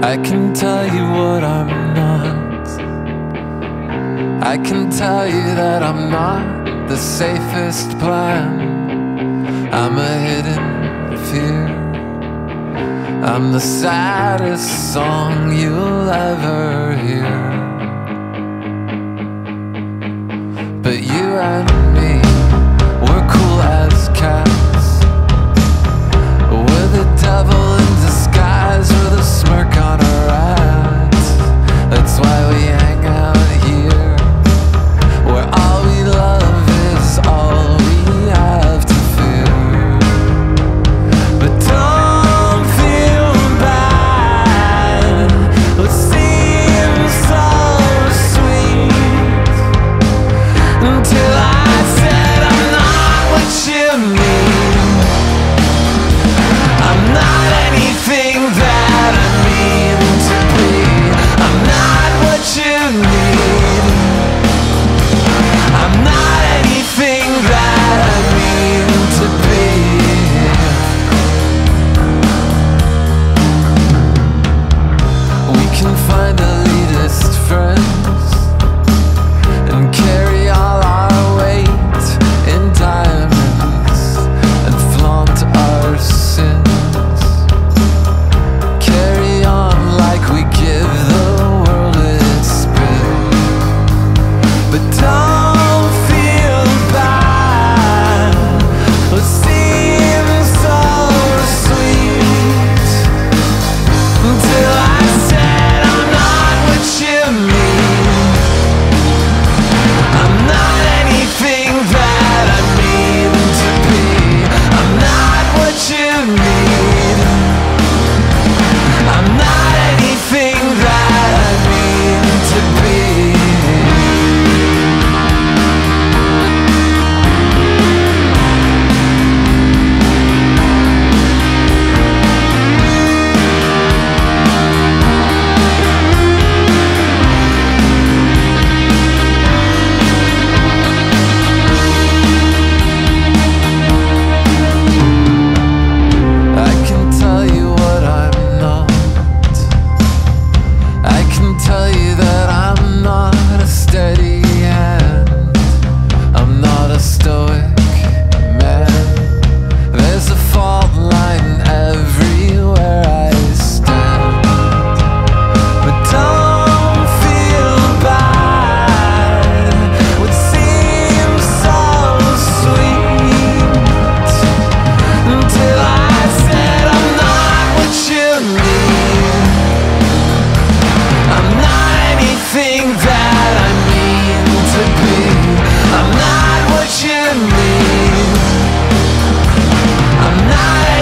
I can tell you what I'm not. I can tell you that I'm not the safest plan. I'm a hidden fear. I'm the saddest song you'll ever hear. But you and me, we're cool as cats. We're the devil in disguise with a smirk on our ass. That's why we hang out here, where all we love is all we have to fear. But don't feel bad, it seems so sweet, until I said I'm not what you mean. I'm not anything that I mean to be. I'm not what you need. I'm not anything that I mean to be. We can find elitist friends and carry all our weight in diamonds and flaunt our sins. Carry on like we give the world its spin. But don't feel bad, it seems so sweet, until I said I'm not what you mean. I'm not anything that I mean to be. I'm not what you need. I'm not anything that I mean to be. I can tell you what I'm not. I can tell you that I'm not a steady hand. I'm not a stoic man. There's a fault line everywhere I stand. But don't feel bad, it seems so sweet, until I said I'm not what you mean. I'm not anything that I mean to be. I'm not what you mean. I'm not